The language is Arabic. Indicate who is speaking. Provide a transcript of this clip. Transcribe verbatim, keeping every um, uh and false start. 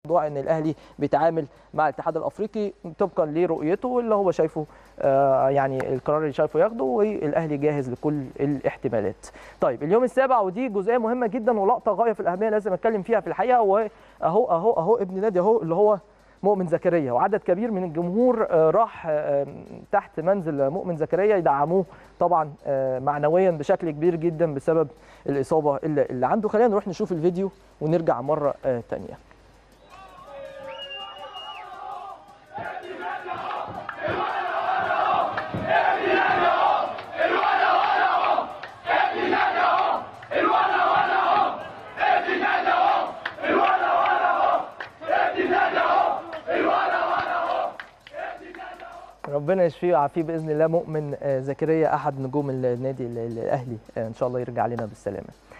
Speaker 1: موضوع ان الاهلي بيتعامل مع الاتحاد الافريقي طبقا لرؤيته واللي هو شايفه آه يعني القرار اللي شايفه ياخده، والاهلي جاهز لكل الاحتمالات. طيب اليوم السابع، ودي جزئيه مهمه جدا ولقطه غايه في الاهميه لازم اتكلم فيها في الحقيقه، واهو اهو اهو ابن نادي اهو اللي هو مؤمن زكريا، وعدد كبير من الجمهور راح تحت منزل مؤمن زكريا يدعموه طبعا معنويا بشكل كبير جدا بسبب الاصابه اللي عنده. خلينا نروح نشوف الفيديو ونرجع مره ثانيه. ربنا يشفيه ويعافيه باذن الله. مؤمن زكريا احد نجوم النادي الاهلي ان شاء الله يرجع لنا بالسلامه.